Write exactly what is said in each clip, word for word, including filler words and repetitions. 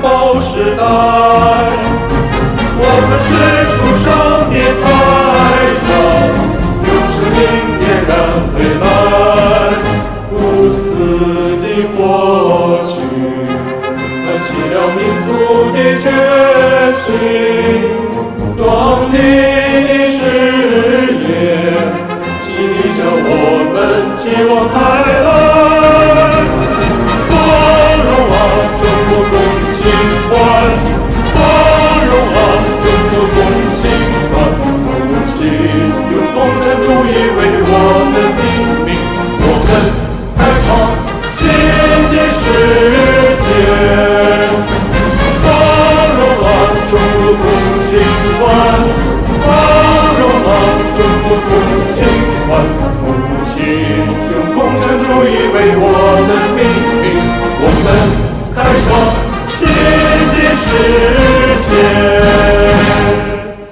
宝时代。我们是出生的太阳，用生命点燃未来，无私的火炬，燃起了民族的决心。壮丽的事业，激励着我们期望开来。光荣啊，中国共青团！光荣啊，中国共青团！不惜用共产主义为我们命名，我们开创新的世界。光荣啊，中国共青团！光荣啊，中国共青团！不惜用共产主义为我们命名，我们开创新的世界。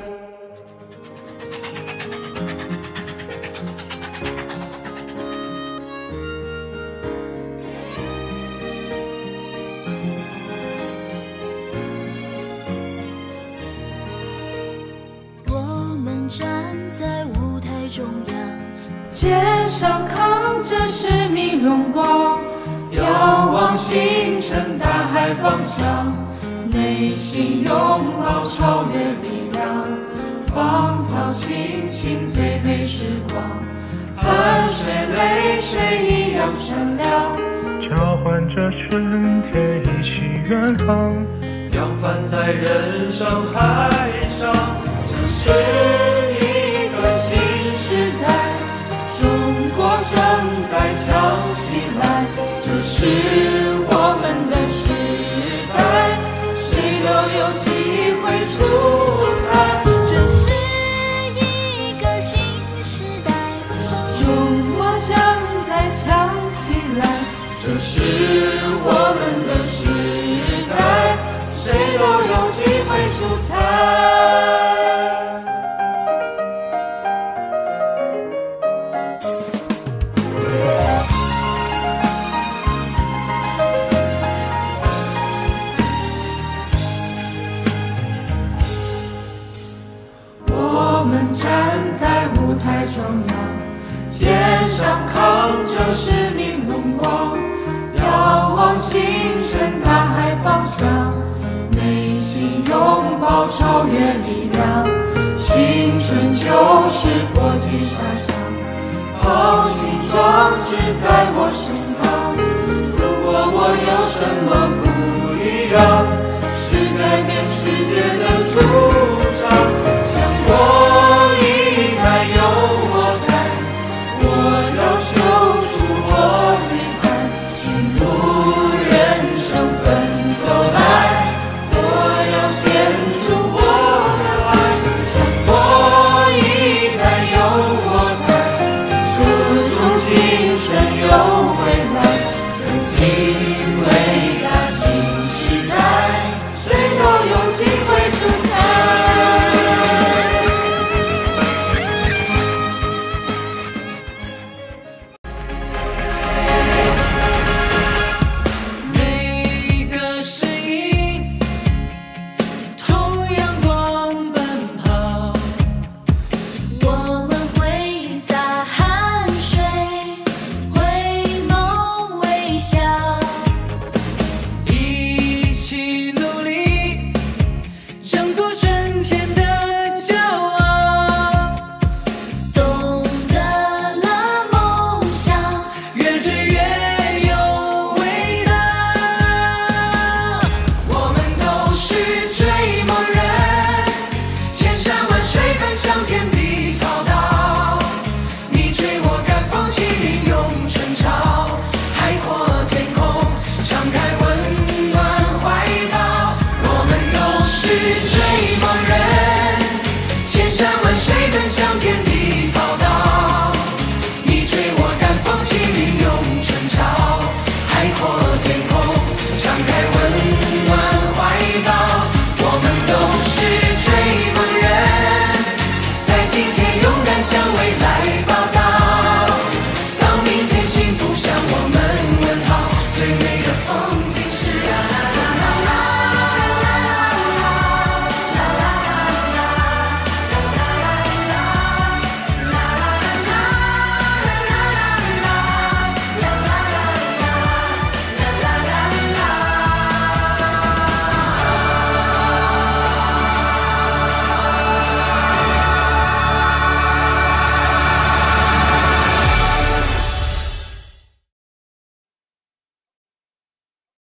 我们站在舞台中央， 肩上扛着使命荣光，遥望星辰大海方向，内心拥抱超越力量，芳草青青最美时光，汗水泪水一样闪亮， 交换着春天一起远航， 扬帆在人生海上。 这是一个新时代，中国正在强起来，这是我们的时代，谁都有机会出彩。 这是一个新时代， 中国正在强起来，这是我们的时代，谁都有机会出彩。我们站在舞台中央，肩上扛着使命荣光，遥望星辰大海方向，内心拥抱超越力量，青春就是搏击杀伤，豪情壮志在我手